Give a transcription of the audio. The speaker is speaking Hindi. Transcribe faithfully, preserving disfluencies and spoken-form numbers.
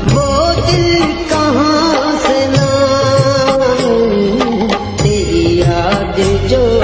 वो दिल कहाँ से लाऊं, तेरी याद जो